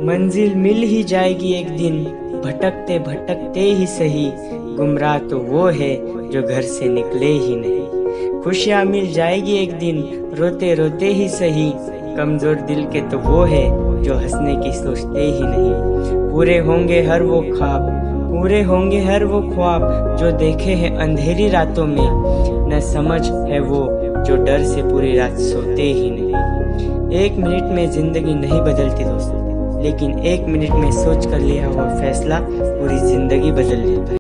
मंजिल मिल ही जाएगी एक दिन, भटकते भटकते ही सही। गुमराह तो वो है जो घर से निकले ही नहीं। खुशियाँ मिल जाएगी एक दिन, रोते रोते ही सही। कमजोर दिल के तो वो है जो हंसने की सोचते ही नहीं। पूरे होंगे हर वो ख्वाब, पूरे होंगे हर वो ख्वाब जो देखे हैं अंधेरी रातों में। न समझ है वो जो डर से पूरी रात सोते ही नहीं। 1 मिनट में जिंदगी नहीं बदलती दोस्त, लेकिन 1 मिनट में सोच कर लिया हुआ फैसला पूरी जिंदगी बदल देता है।